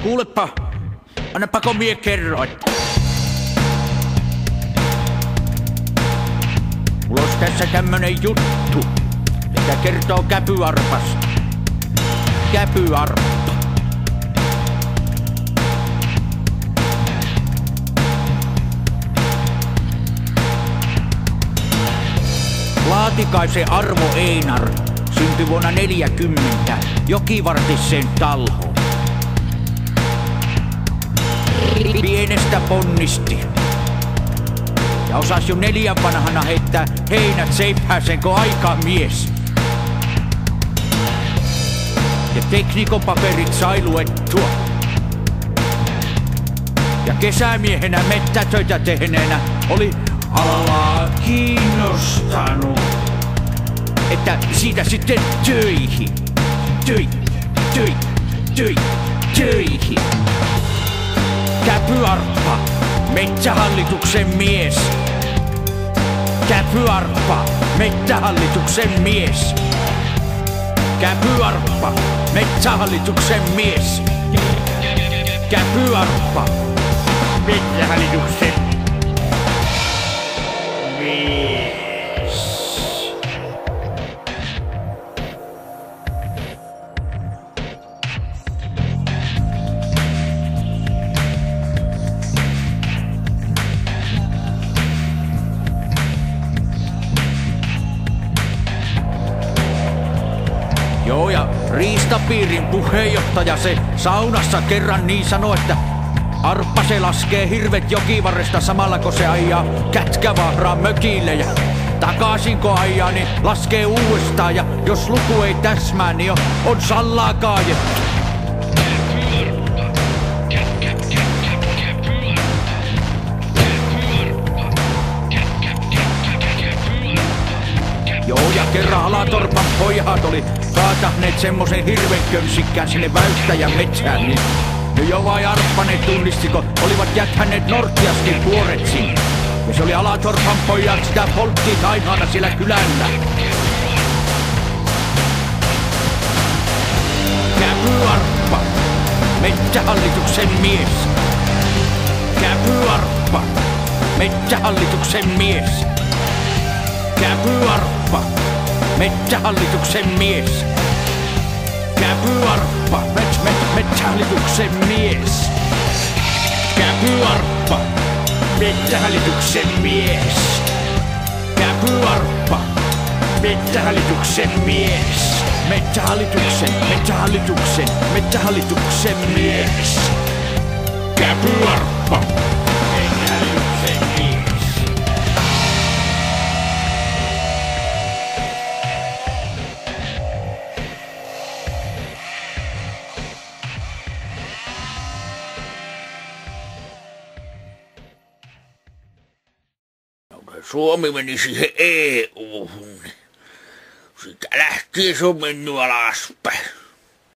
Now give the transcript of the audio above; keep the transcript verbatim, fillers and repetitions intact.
Kuulepa, annapako mie kerro, että mulla olisi tässä tämmönen juttu, mikä kertoo Käpyarpasta. Käpyarppa. Laatikaisen Arvo Einar syntyi vuonna neljäkymmentä Jokivartisen Talhoon. Pienestä ponnisti ja osasi jo neljän vanhana heittää heinät seipääseen kuin aikamies. Ja teknikopaperit sai luettua. Ja kesämiehenä mettätöitä tehneenä oli alaa kiinnostanut, että siitä sitten töihin, töi, töi, töi, töihin. Käpyarppa, metsähallituksen mies. Käpyarppa, metsähallituksen mies. Käpyarppa, metsähallituksen mies. Käpyarppa, metsähallituksen mies. Joo, ja riistapiirin puheenjohtaja se saunassa kerran niin sanoi, että Arppa se laskee hirvet Jokivarresta samalla kun se ajaa Kätkävahraa mökille ja takaisin kun ajaa niin laskee uudestaan ja jos luku ei täsmää niin on, on sallaa kaajettu. Joo, ja kerran Alatorpan pojat oli kaatahneet semmosen hirvenkönsikkään sinne Väystäjän metsään, niin nyt jo vai Arppa ne tunnisti, kun olivat jättäneet Norttiaskin kuoret sinne. Ja se oli Alatorpan pojat sitä polttiin ainoana siellä kylällä. Käpyarppa, metsähallituksen mies. Käpyarppa, metsähallituksen mies. Käpyarppa, metsähallituksen mies. Käpyarppa, met, met, metsähallituksen mies. Käpyarppa, metsähallituksen mies. Käpyarppa, metsähallituksen mies. Metsähallituksen, metsähallituksen, metsähallituksen mies. Käpyarppa, metsähallituksen mies. Suomi meni siihen E U:hun. Siitä lähtien se on mennyt alaspäin.